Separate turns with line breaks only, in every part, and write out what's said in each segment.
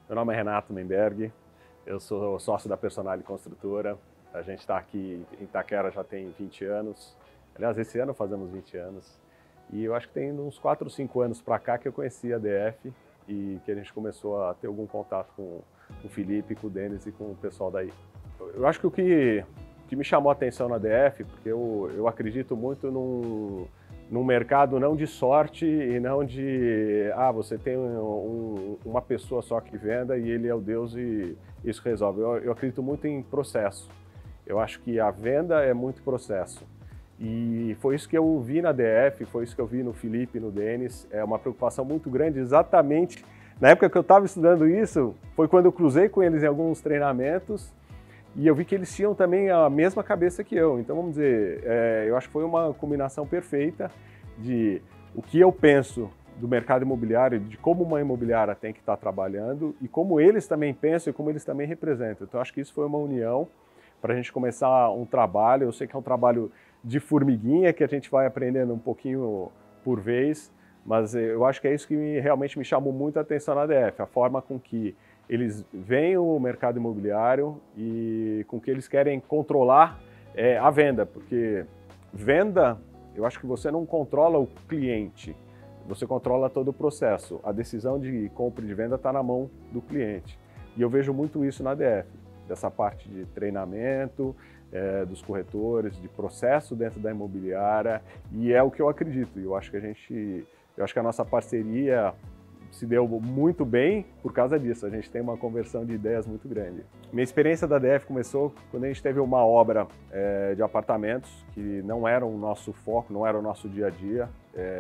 Meu nome é Renato Menberg, eu sou sócio da Personale Construtora. A gente está aqui em Itaquera já tem 20 anos. Aliás, esse ano fazemos 20 anos. E eu acho que tem uns 4 ou 5 anos para cá que eu conheci a DF e que a gente começou a ter algum contato com o Felipe, com o Denis e com o pessoal daí. Eu acho que o que me chamou a atenção na DF, porque eu acredito muito num mercado não de sorte e não de você tem uma pessoa só que venda e ele é o Deus e isso resolve. Eu acredito muito em processo. Eu acho que a venda é muito processo. E foi isso que eu vi na DF, foi isso que eu vi no Felipe, no Denis. É uma preocupação muito grande, exatamente na época que eu estava estudando isso, foi quando eu cruzei com eles em alguns treinamentos e eu vi que eles tinham também a mesma cabeça que eu. Então, vamos dizer, eu acho que foi uma combinação perfeita de o que eu penso do mercado imobiliário, de como uma imobiliária tem que estar trabalhando e como eles também pensam e como eles também representam. Então, acho que isso foi uma união para a gente começar um trabalho. Eu sei que é um trabalho de formiguinha, que a gente vai aprendendo um pouquinho por vez, mas eu acho que é isso que realmente me chamou muito a atenção na DF, a forma com que eles veem o mercado imobiliário e com que eles querem controlar a venda, porque venda, eu acho que você não controla o cliente, você controla todo o processo. A decisão de compra e de venda está na mão do cliente. E eu vejo muito isso na DF, dessa parte de treinamento, dos corretores, de processo dentro da imobiliária, e é o que eu acredito. Eu acho que a nossa parceria se deu muito bem por causa disso. A gente tem uma conversão de ideias muito grande. Minha experiência da DF começou quando a gente teve uma obra de apartamentos que não era o nosso foco, não era o nosso dia a dia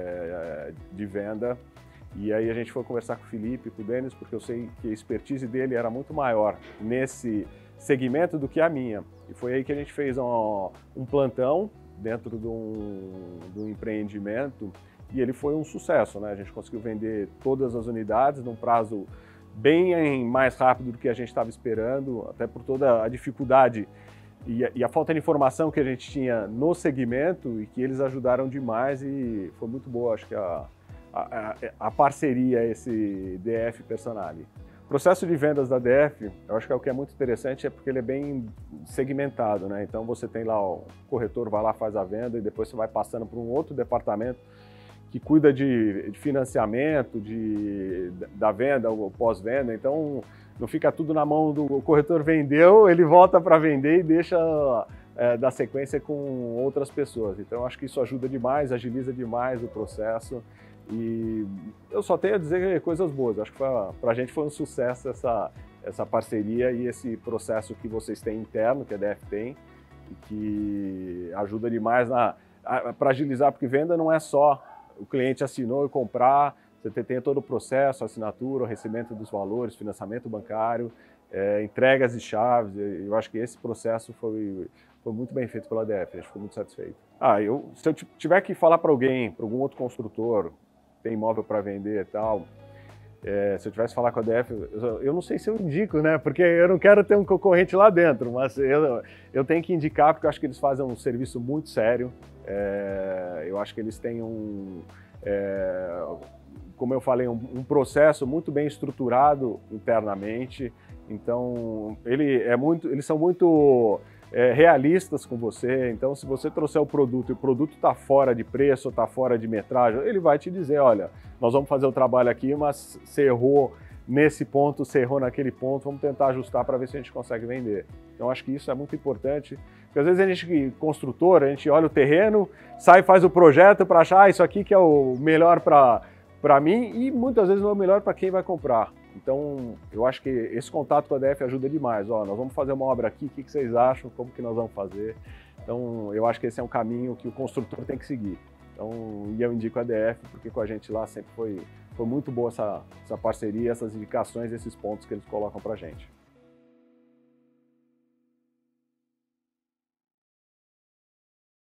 de venda. E aí a gente foi conversar com o Felipe, com o Denis, porque eu sei que a expertise dele era muito maior nesse segmento do que a minha. E foi aí que a gente fez um plantão dentro de um empreendimento e ele foi um sucesso, né? A gente conseguiu vender todas as unidades num prazo bem mais rápido do que a gente estava esperando, até por toda a dificuldade e a falta de informação que a gente tinha no segmento e que eles ajudaram demais e foi muito boa, acho que a parceria, esse DF Personale. O processo de vendas da DF, eu acho que o que é muito interessante é porque ele é bem segmentado, né? Então você tem lá, o corretor vai lá, faz a venda e depois você vai passando para um outro departamento que cuida de financiamento, da venda, ou pós-venda. Então não fica tudo na mão do corretor, vendeu, ele volta para vender e deixa dar sequência com outras pessoas. Então eu acho que isso ajuda demais, agiliza demais o processo. E eu só tenho a dizer coisas boas. Acho que para a gente foi um sucesso essa parceria e esse processo que vocês têm interno, que a DF tem, e que ajuda demais para agilizar, porque venda não é só o cliente assinou e comprar, você tem todo o processo, assinatura, o recebimento dos valores, financiamento bancário, entregas de chaves. Eu acho que esse processo foi muito bem feito pela DF, a gente ficou muito satisfeito. Se eu tiver que falar para alguém, para algum outro construtor, tem imóvel para vender e tal, se eu tivesse que falar com a DF, eu não sei se eu indico, né? Porque eu não quero ter um concorrente lá dentro, mas eu tenho que indicar porque eu acho que eles fazem um serviço muito sério. Eu acho que eles têm como eu falei, um processo muito bem estruturado internamente. Então, eles são muito realistas com você. Então, se você trouxer o produto e o produto está fora de preço, está fora de metragem, ele vai te dizer, olha, nós vamos fazer o trabalho aqui, mas você errou nesse ponto, você errou naquele ponto, vamos tentar ajustar para ver se a gente consegue vender. Então, acho que isso é muito importante, porque às vezes a gente, construtor, a gente olha o terreno, sai e faz o projeto para achar isso aqui que é o melhor para mim e muitas vezes não é o melhor para quem vai comprar. Então, eu acho que esse contato com a DF ajuda demais. Nós vamos fazer uma obra aqui, o que vocês acham? Como que nós vamos fazer? Então, eu acho que esse é um caminho que o construtor tem que seguir. Então, eu indico a DF, porque com a gente lá sempre foi muito boa essa parceria, essas indicações, esses pontos que eles colocam para a gente.